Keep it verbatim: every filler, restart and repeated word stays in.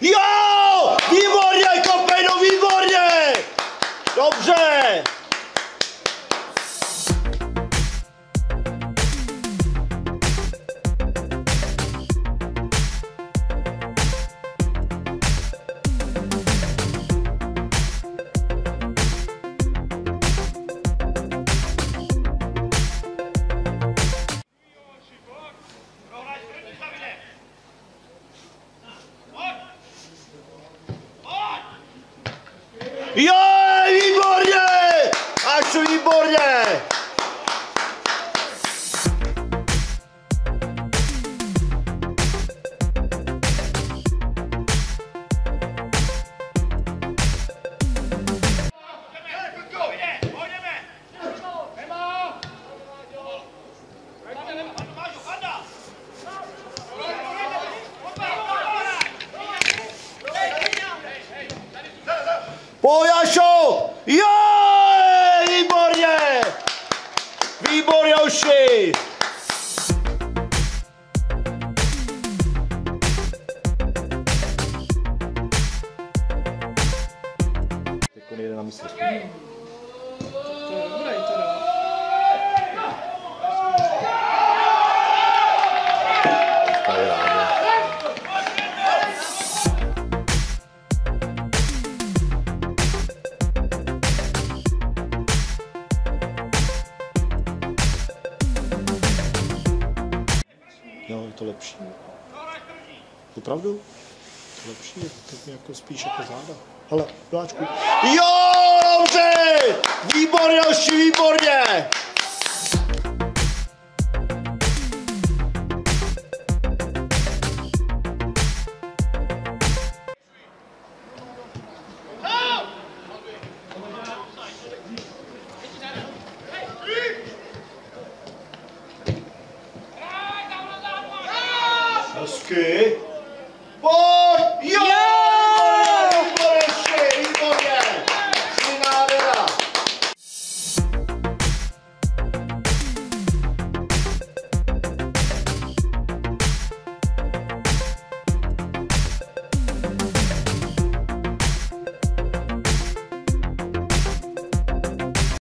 Jo! Výborně, Kopejdo, výborně! Dobře! Jo, výborně! Až výborně! Pojašo! Jo! Výborně! Výborně, Joši! Teď nejde na mistrovství. To je dobré, teda. Jo, je to lepší. Opravdu? To lepší, je to jako spíš jako záda. Hele, Vláčku. Jo, dobře! Výborně, Joši, výborně! Hezky.